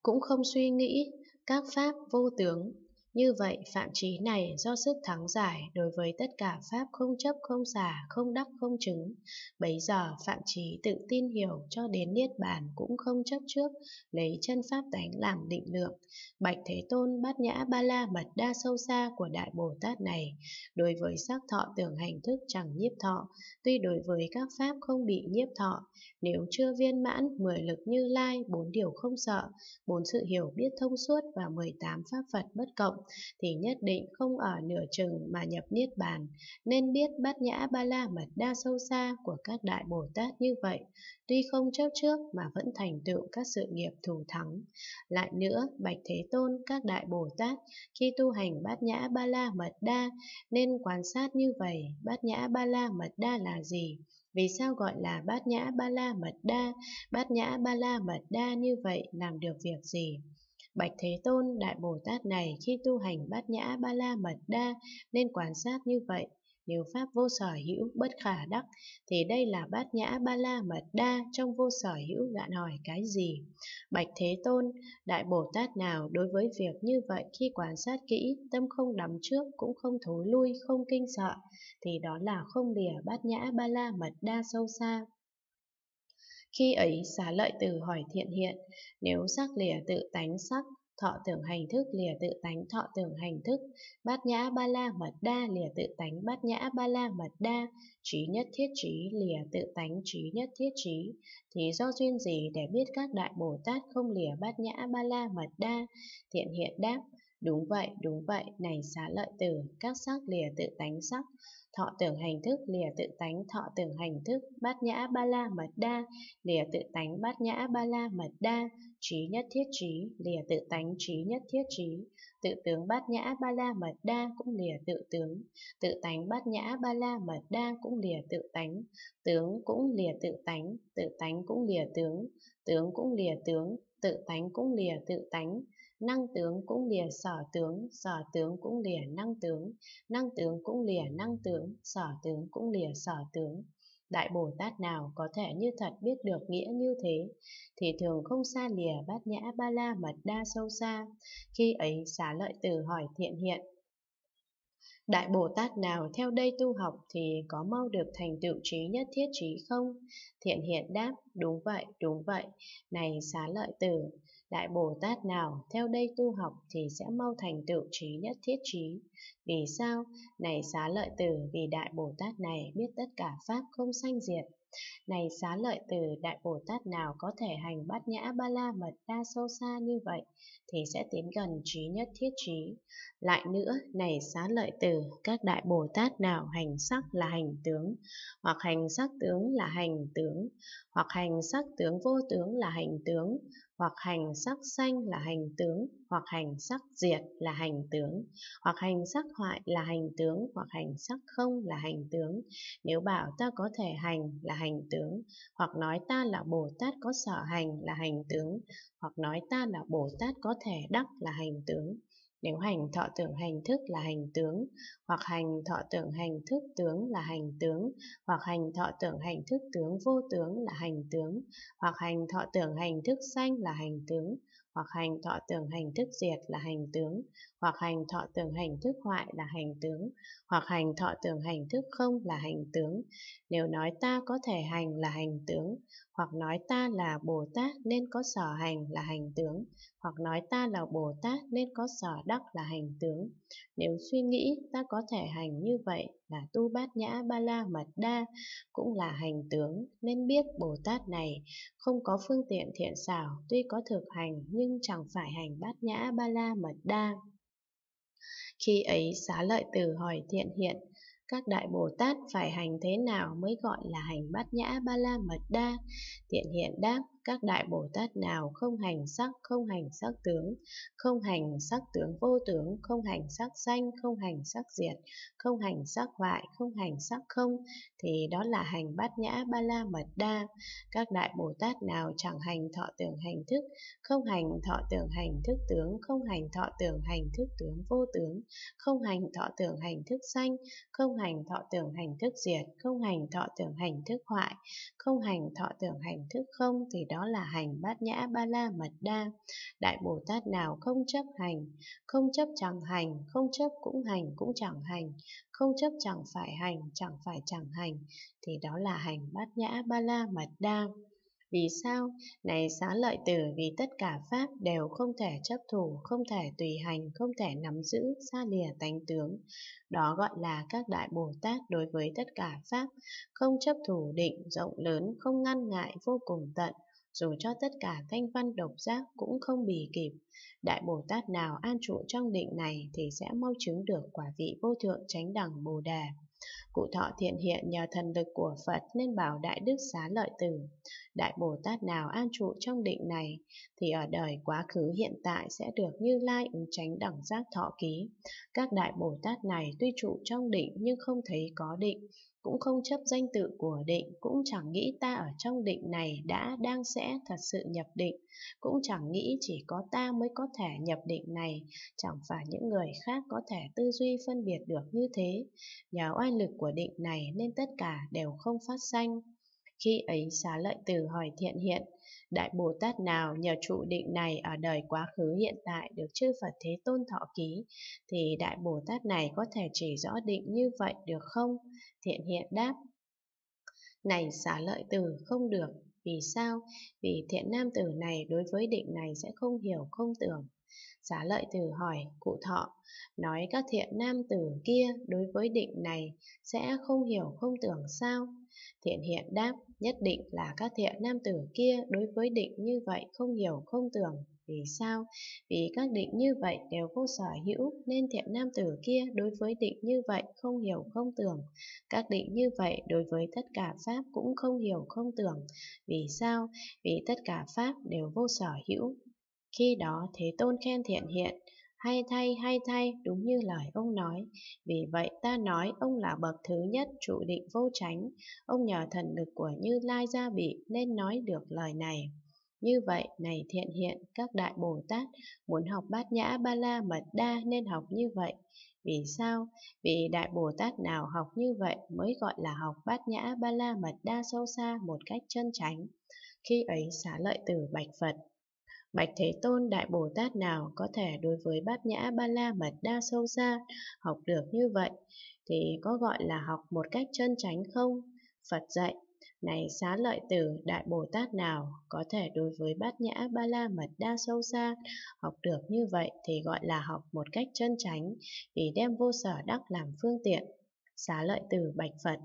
cũng không suy nghĩ các pháp vô tướng. Như vậy, phạm chí này do sức thắng giải đối với tất cả pháp không chấp không xả, không đắc không chứng. Bấy giờ phạm chí tự tin hiểu cho đến niết bàn cũng không chấp trước, lấy chân pháp tánh làm định lượng. Bạch Thế Tôn, Bát Nhã Ba La Mật Đa sâu xa của Đại Bồ Tát này, đối với sắc thọ tưởng hành thức chẳng nhiếp thọ, tuy đối với các pháp không bị nhiếp thọ, nếu chưa viên mãn 10 lực Như Lai, 4 điều không sợ, 4 sự hiểu biết thông suốt và 18 pháp Phật bất cộng, thì nhất định không ở nửa chừng mà nhập niết bàn. Nên biết Bát Nhã Ba La Mật Đa sâu xa của các đại Bồ Tát như vậy, tuy không chấp trước mà vẫn thành tựu các sự nghiệp thù thắng. Lại nữa, bạch Thế Tôn, các đại Bồ Tát khi tu hành Bát Nhã Ba La Mật Đa nên quan sát như vậy. Bát Nhã Ba La Mật Đa là gì? Vì sao gọi là Bát Nhã Ba La Mật Đa? Bát Nhã Ba La Mật Đa như vậy làm được việc gì? Bạch Thế Tôn, Đại Bồ Tát này khi tu hành Bát Nhã Ba La Mật Đa nên quan sát như vậy. Nếu pháp vô sở hữu bất khả đắc thì đây là Bát Nhã Ba La Mật Đa. Trong vô sở hữu gạn hỏi cái gì? Bạch Thế Tôn, Đại Bồ Tát nào đối với việc như vậy khi quan sát kỹ, tâm không đắm trước cũng không thối lui, không kinh sợ, thì đó là không lìa Bát Nhã Ba La Mật Đa sâu xa. Khi ấy Xá Lợi Tử hỏi Thiện Hiện, nếu sắc lìa tự tánh sắc, thọ tưởng hành thức lìa tự tánh thọ tưởng hành thức, Bát Nhã Ba La Mật Đa lìa tự tánh Bát Nhã Ba La Mật Đa, trí nhất thiết trí lìa tự tánh trí nhất thiết trí, thì do duyên gì để biết các đại Bồ Tát không lìa Bát Nhã Ba La Mật Đa? Thiện Hiện đáp, đúng vậy, này Xá Lợi Tử, các sắc lìa tự tánh sắc, thọ tưởng hành thức lìa tự tánh thọ tưởng hành thức, Bát Nhã Ba La Mật Đa lìa tự tánh Bát Nhã Ba La Mật Đa, trí nhất thiết trí lìa tự tánh trí nhất thiết trí, tự tướng Bát Nhã Ba La Mật Đa cũng lìa tự tướng, tự tánh Bát Nhã Ba La Mật Đa cũng lìa tự tánh, tướng cũng lìa tự tánh cũng lìa tướng cũng lìa tướng, tự tánh cũng lìa tự tánh, năng tướng cũng lìa sở tướng cũng lìa năng tướng cũng lìa năng tướng, sở tướng cũng lìa sở tướng. Đại Bồ Tát nào có thể như thật biết được nghĩa như thế, thì thường không xa lìa Bát Nhã Ba La Mật Đa sâu xa. Khi ấy Xá Lợi Tử hỏi Thiện Hiện, Đại Bồ Tát nào theo đây tu học thì có mau được thành tựu trí nhất thiết trí không? Thiện Hiện đáp, đúng vậy, này Xá Lợi Tử, Đại Bồ Tát nào theo đây tu học thì sẽ mau thành tựu trí nhất thiết trí. Vì sao? Này Xá Lợi Tử, vì Đại Bồ Tát này biết tất cả pháp không sanh diệt. Này Xá Lợi Tử, Đại Bồ Tát nào có thể hành Bát Nhã Ba La Mật Đa sâu xa như vậy thì sẽ tiến gần trí nhất thiết trí. Lại nữa, này Xá Lợi Tử, các Đại Bồ Tát nào hành sắc là hành tướng, hoặc hành sắc tướng là hành tướng, hoặc hành sắc tướng vô tướng là hành tướng, hoặc hành sắc sanh là hành tướng, hoặc hành sắc diệt là hành tướng, hoặc hành sắc hoại là hành tướng, hoặc hành sắc không là hành tướng. Nếu bảo ta có thể hành là hành tướng, hoặc nói ta là Bồ Tát có sở hành là hành tướng, hoặc nói ta là Bồ Tát có thể đắc là hành tướng. Nếu hành thọ tưởng hành thức là hành tướng, hoặc hành thọ tưởng hành thức tướng là hành tướng, hoặc hành thọ tưởng hành thức tướng vô tướng là hành tướng, hoặc hành thọ tưởng hành thức sanh là hành tướng, hoặc hành thọ tưởng hành thức diệt là hành tướng, hoặc hành thọ tưởng hành thức hoại là hành tướng, hoặc hành thọ tưởng hành thức không là hành tướng. Nếu nói ta có thể hành là hành tướng, hoặc nói ta là Bồ Tát nên có sở hành là hành tướng, hoặc nói ta là Bồ Tát nên có sở đắc là hành tướng. Nếu suy nghĩ ta có thể hành như vậy là tu Bát Nhã Ba La Mật Đa cũng là hành tướng, nên biết Bồ Tát này không có phương tiện thiện xảo, tuy có thực hành nhưng chẳng phải hành Bát Nhã Ba La Mật Đa. Khi ấy Xá Lợi Tử hỏi Thiện Hiện, các đại Bồ Tát phải hành thế nào mới gọi là hành Bát Nhã Ba La Mật Đa? Thiện Hiện đáp, các đại Bồ Tát nào không hành sắc, không hành sắc tướng, không hành sắc tướng vô tướng, không hành sắc sanh, không hành sắc diệt, không hành sắc hoại, không hành sắc không, thì đó là hành Bát Nhã Ba La Mật Đa. Các đại Bồ Tát nào chẳng hành thọ tưởng hành thức, không hành thọ tưởng hành thức tướng, không hành thọ tưởng hành thức tướng vô tướng, không hành thọ tưởng hành thức sanh, không hành thọ tưởng hành thức diệt, không hành thọ tưởng hành thức hoại, không hành thọ tưởng hành thức không, thì đó là hành Bát Nhã Ba La Mật Đa. Đại Bồ Tát nào không chấp hành, không chấp chẳng hành, không chấp cũng hành cũng chẳng hành, không chấp chẳng phải chẳng hành, thì đó là hành Bát Nhã Ba La Mật Đa. Vì sao? Này Xá Lợi Tử, vì tất cả pháp đều không thể chấp thủ, không thể tùy hành, không thể nắm giữ, xa lìa tánh tướng. Đó gọi là các đại Bồ Tát đối với tất cả pháp, không chấp thủ định, rộng lớn, không ngăn ngại, vô cùng tận, dù cho tất cả thanh văn độc giác cũng không bì kịp. Đại Bồ Tát nào an trụ trong định này thì sẽ mau chứng được quả vị vô thượng chánh đẳng Bồ Đề. Cụ Thọ Thiện Hiện nhờ thần lực của Phật nên bảo Đại Đức Xá Lợi Tử: Đại Bồ Tát nào an trụ trong định này thì ở đời quá khứ hiện tại sẽ được Như Lai ứng chánh đẳng giác thọ ký. Các đại Bồ Tát này tuy trụ trong định nhưng không thấy có định, cũng không chấp danh tự của định, cũng chẳng nghĩ ta ở trong định này đã đang sẽ thật sự nhập định, cũng chẳng nghĩ chỉ có ta mới có thể nhập định này, chẳng phải những người khác có thể tư duy phân biệt được như thế. Nhờ oai lực của định này nên tất cả đều không phát sanh. Khi ấy Xá Lợi Tử hỏi Thiện Hiện: Đại Bồ Tát nào nhờ trụ định này ở đời quá khứ hiện tại được chư Phật Thế Tôn thọ ký, thì Đại Bồ Tát này có thể chỉ rõ định như vậy được không? Thiện Hiện đáp: Này Xá Lợi Tử, không được. Vì sao? Vì thiện nam tử này đối với định này sẽ không hiểu không tưởng. Xá Lợi Tử hỏi Cụ Thọ: Nói các thiện nam tử kia đối với định này sẽ không hiểu không tưởng sao? Thiện Hiện đáp: Nhất định là các thiện nam tử kia đối với định như vậy không hiểu không tưởng. Vì sao? Vì các định như vậy đều vô sở hữu, nên thiện nam tử kia đối với định như vậy không hiểu không tưởng. Các định như vậy đối với tất cả pháp cũng không hiểu không tưởng. Vì sao? Vì tất cả pháp đều vô sở hữu. Khi đó Thế Tôn khen Thiện Hiện: hay thay, đúng như lời ông nói. Vì vậy ta nói ông là bậc thứ nhất trụ định vô chánh. Ông nhờ thần lực của Như Lai gia bị nên nói được lời này. Như vậy, này Thiện Hiện, các đại Bồ Tát muốn học Bát Nhã Ba La Mật Đa nên học như vậy. Vì sao? Vì đại Bồ Tát nào học như vậy mới gọi là học Bát Nhã Ba La Mật Đa sâu xa một cách chân chánh. Khi ấy Xá Lợi Tử bạch Phật: Bạch Thế Tôn, đại Bồ Tát nào có thể đối với Bát Nhã Ba La Mật Đa sâu xa học được như vậy thì có gọi là học một cách chân chánh không? Phật dạy: Này Xá Lợi Tử, đại Bồ Tát nào có thể đối với Bát Nhã Ba La Mật Đa sâu xa học được như vậy thì gọi là học một cách chân chánh, vì đem vô sở đắc làm phương tiện. Xá Lợi Tử bạch Phật: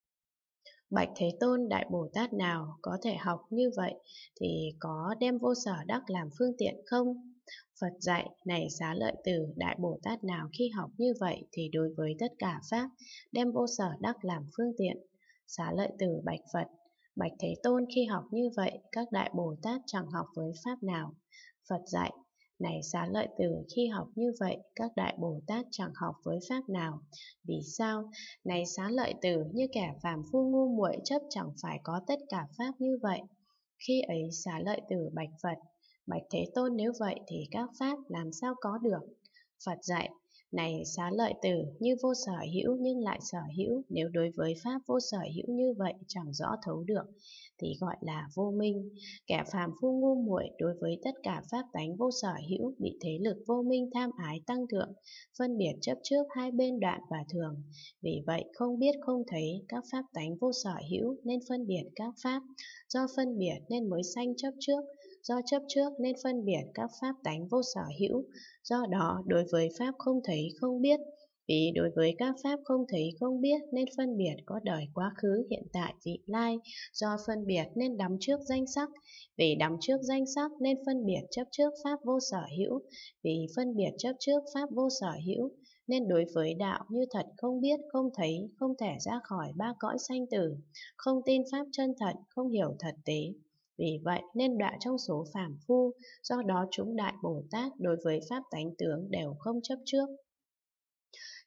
Bạch Thế Tôn, đại Bồ Tát nào có thể học như vậy thì có đem vô sở đắc làm phương tiện không? Phật dạy: Này Xá Lợi Tử, đại Bồ Tát nào khi học như vậy thì đối với tất cả pháp đem vô sở đắc làm phương tiện. Xá Lợi Tử bạch Phật: Bạch Thế Tôn, khi học như vậy các đại Bồ Tát chẳng học với pháp nào. Phật dạy: Này Xá Lợi Tử, khi học như vậy các đại Bồ Tát chẳng học với pháp nào. Vì sao? Này Xá Lợi Tử, như kẻ phàm phu ngu muội chấp chẳng phải có tất cả pháp như vậy. Khi ấy Xá Lợi Tử bạch Phật: Bạch Thế Tôn, nếu vậy thì các pháp làm sao có được? Phật dạy: Này Xá Lợi Tử, như vô sở hữu nhưng lại sở hữu, nếu đối với pháp vô sở hữu như vậy chẳng rõ thấu được thì gọi là vô minh. Kẻ phàm phu ngu muội đối với tất cả pháp tánh vô sở hữu bị thế lực vô minh tham ái tăng thượng, phân biệt chấp trước hai bên đoạn và thường. Vì vậy không biết không thấy các pháp tánh vô sở hữu nên phân biệt các pháp, do phân biệt nên mới sanh chấp trước, do chấp trước nên phân biệt các pháp tánh vô sở hữu. Do đó đối với pháp không thấy không biết, vì đối với các pháp không thấy không biết nên phân biệt có đời quá khứ hiện tại vị lai. Do phân biệt nên đắm trước danh sắc, vì đắm trước danh sắc nên phân biệt chấp trước pháp vô sở hữu, vì phân biệt chấp trước pháp vô sở hữu nên đối với đạo như thật không biết không thấy, không thể ra khỏi ba cõi sanh tử, không tin pháp chân thật, không hiểu thật tế. Vì vậy nên đọa trong số phàm phu. Do đó chúng đại Bồ Tát đối với pháp tánh tướng đều không chấp trước.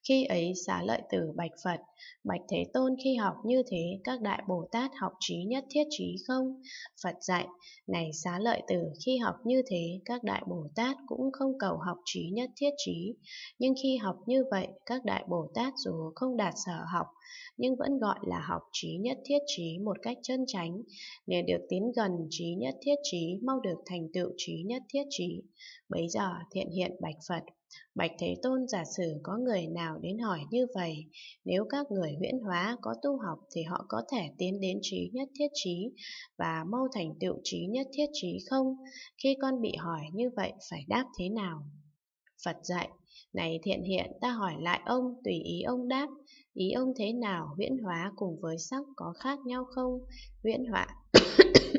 Khi ấy Xá Lợi Tử bạch Phật: Bạch Thế Tôn, khi học như thế, các đại Bồ Tát học trí nhất thiết trí không? Phật dạy: Này Xá Lợi Tử, khi học như thế, các đại Bồ Tát cũng không cầu học trí nhất thiết trí. Nhưng khi học như vậy, các đại Bồ Tát dù không đạt sở học, nhưng vẫn gọi là học trí nhất thiết trí một cách chân chánh, để được tiến gần trí nhất thiết trí, mau được thành tựu trí nhất thiết trí. Bấy giờ Thiện hiện bạch Phật: Bạch Thế Tôn, giả sử có người nào đến hỏi như vậy, nếu các người huyễn hóa có tu học thì họ có thể tiến đến trí nhất thiết trí và mau thành tựu trí nhất thiết trí không? Khi con bị hỏi như vậy phải đáp thế nào? Phật dạy: Này Thiện hiện, ta hỏi lại ông, tùy ý ông đáp. Ý ông thế nào, huyễn hóa cùng với sắc có khác nhau không? Huyễn hóa